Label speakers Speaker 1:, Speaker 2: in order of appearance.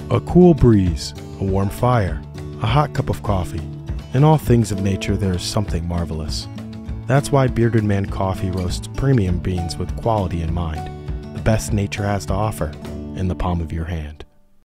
Speaker 1: A cool breeze, a warm fire, a hot cup of coffee. In all things of nature there is something marvelous. That's why Bearded Man Coffee roasts premium beans with quality in mind. The best nature has to offer, in the palm of your hand.